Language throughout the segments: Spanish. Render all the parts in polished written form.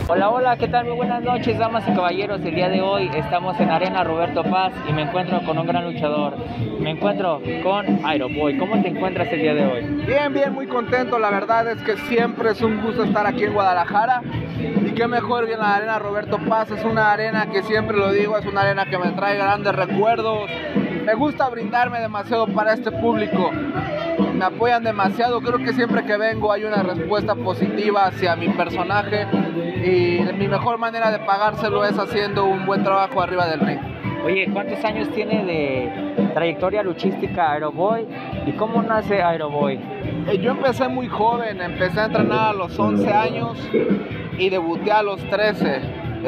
Hola, hola, ¿qué tal? Muy buenas noches, damas y caballeros. El día de hoy estamos en Arena Roberto Paz y me encuentro con un gran luchador. Me encuentro con Aeroboy. ¿Cómo te encuentras el día de hoy? Bien, bien, muy contento. La verdad es que siempre es un gusto estar aquí en Guadalajara. Y qué mejor que en la Arena Roberto Paz. Es una arena que siempre lo digo, es una arena que me trae grandes recuerdos. Me gusta brindarme demasiado para este público. Me apoyan demasiado. Creo que siempre que vengo hay una respuesta positiva hacia mi personaje. Y mi mejor manera de pagárselo es haciendo un buen trabajo arriba del ring. Oye, ¿cuántos años tiene de trayectoria luchística Aeroboy? ¿Y cómo nace Aeroboy? Yo empecé muy joven, empecé a entrenar a los 11 años y debuté a los 13.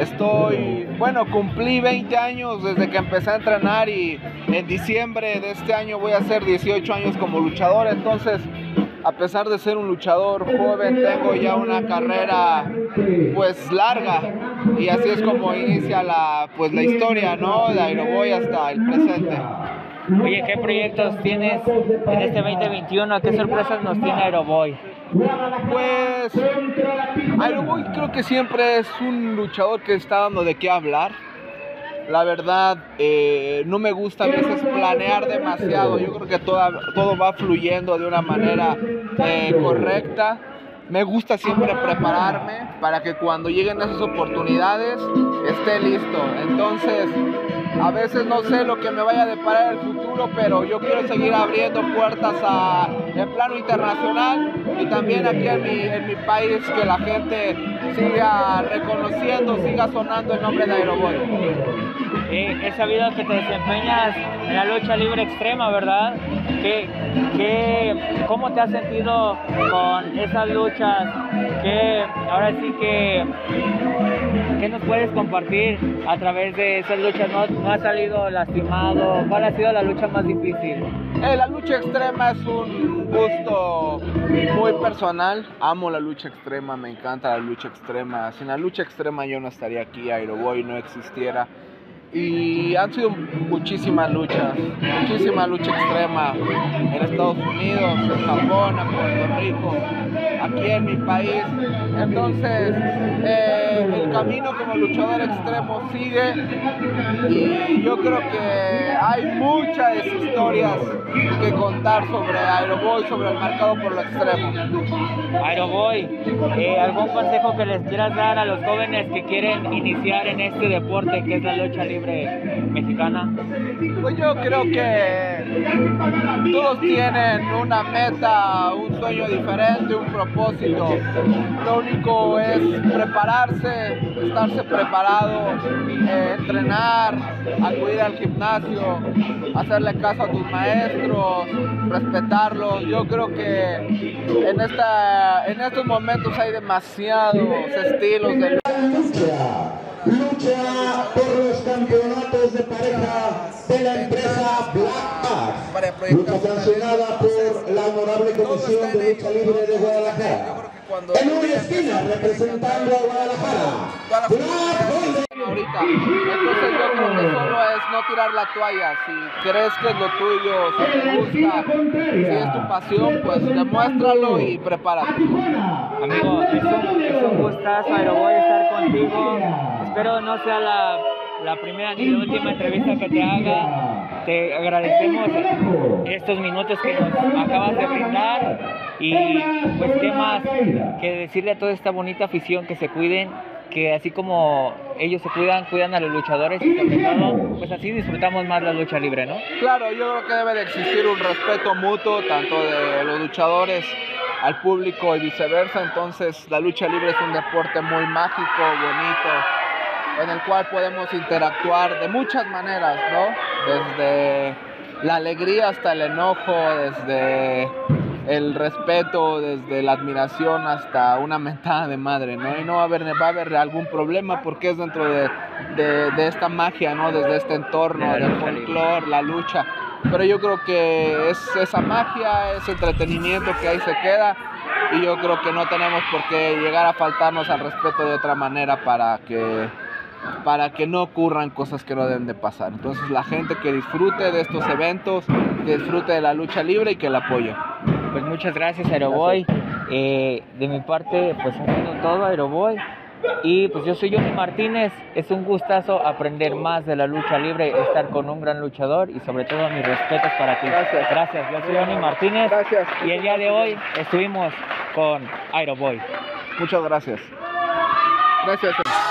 Cumplí 20 años desde que empecé a entrenar y en diciembre de este año voy a hacer 18 años como luchador. Entonces, a pesar de ser un luchador joven, tengo ya una carrera pues larga y así es como inicia la historia, ¿no? De Aeroboy hasta el presente. Oye, ¿qué proyectos tienes en este 2021? ¿Qué sorpresas nos tiene Aeroboy? Pues Aeroboy creo que siempre es un luchador que está dando de qué hablar. La verdad, no me gusta a veces planear demasiado. Yo creo que todo va fluyendo de una manera correcta. Me gusta siempre prepararme para que cuando lleguen esas oportunidades esté listo. Entonces, a veces no sé lo que me vaya a deparar el futuro, pero yo quiero seguir abriendo puertas en plano internacional y también aquí en mi país, que la gente siga reconociendo, siga sonando el nombre de Aeroboy. He sabido que te desempeñas en la lucha libre extrema, ¿verdad? ¿Cómo te has sentido con esas luchas? Ahora sí ¿qué nos puedes compartir a través de esas luchas? ¿No has salido lastimado? ¿Cuál ha sido la lucha más difícil? La lucha extrema es un gusto muy personal. Amo la lucha extrema, me encanta la lucha extrema. Sin la lucha extrema yo no estaría aquí, Aeroboy no existiera. Y han sido muchísima lucha extrema en Estados Unidos, en Japón, en Puerto Rico, aquí en mi país. Entonces, el camino como luchador extremo sigue y yo creo que hay muchas historias que contar sobre Aeroboy, sobre el marcado por lo extremo. Aeroboy, ¿algún consejo que les quieras dar a los jóvenes que quieren iniciar en este deporte que es la lucha libre mexicana? Pues yo creo que todos tienen una meta, un sueño diferente, un propósito. Lo único es prepararse, estarse preparado, entrenar, acudir al gimnasio, hacerle caso a tus maestros, respetarlos. Yo creo que en estos momentos hay demasiados estilos de lucha por los campeonatos de pareja de la empresa Black, lucha sancionada por la Honorable Comisión de Lucha Libre de Guadalajara. En una esquina representando a Guadalajara, ahorita. Entonces yo creo que solo es no tirar la toalla. Si crees que es lo tuyo, si te gusta, si es tu pasión, pues demuéstralo y prepárate. Amigo, es un gustazo, Aeroboy, estar contigo. Espero no sea la primera ni la última entrevista que te haga. Te agradecemos estos minutos que nos acabas de brindar y pues qué más que decirle a toda esta bonita afición que se cuiden, que así como ellos se cuidan a los luchadores y sobre todo, pues así disfrutamos más la lucha libre, ¿no? Claro, yo creo que debe de existir un respeto mutuo, tanto de los luchadores al público y viceversa. Entonces la lucha libre es un deporte muy mágico, bonito, en el cual podemos interactuar de muchas maneras, ¿no? Desde la alegría hasta el enojo, desde el respeto, desde la admiración hasta una mentada de madre, ¿no? Y no va a haber algún problema porque es dentro de esta magia, ¿no? Desde este entorno, del folclore, la lucha. Pero yo creo que es esa magia, ese entretenimiento que ahí se queda y yo creo que no tenemos por qué llegar a faltarnos al respeto de otra manera para que no ocurran cosas que no deben de pasar. Entonces la gente que disfrute de estos eventos, que disfrute de la lucha libre y que la apoye. Pues muchas gracias, Aeroboy. De mi parte, pues ha sido todo, Aeroboy. Y pues yo soy Johnny Martínez, es un gustazo aprender más de la lucha libre, estar con un gran luchador y sobre todo mis respetos para ti. Gracias. Gracias, yo soy Johnny Martínez. Gracias. Y el día de hoy estuvimos con Aero Boy. Muchas gracias. Gracias.